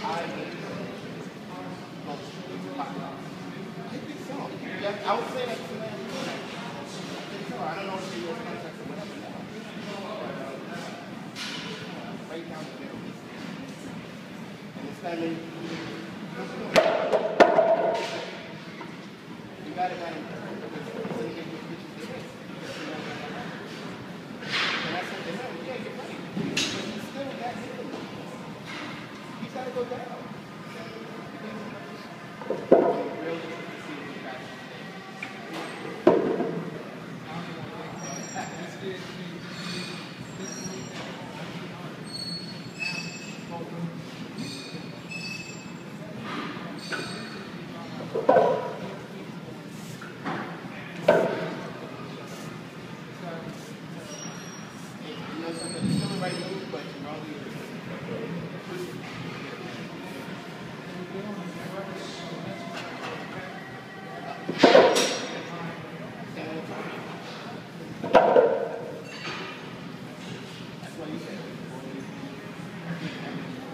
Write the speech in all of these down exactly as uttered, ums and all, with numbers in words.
Yeah, I would say that's the man. I think so. I don't know if he was contracts or whatever now. Right down the middle. And it's kind of, you got it, got it. And I said to him, yeah, you're right. But he's still that middle. He's got to go down.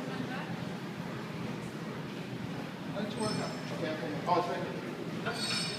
Let's work out. Okay, oh, it's right there.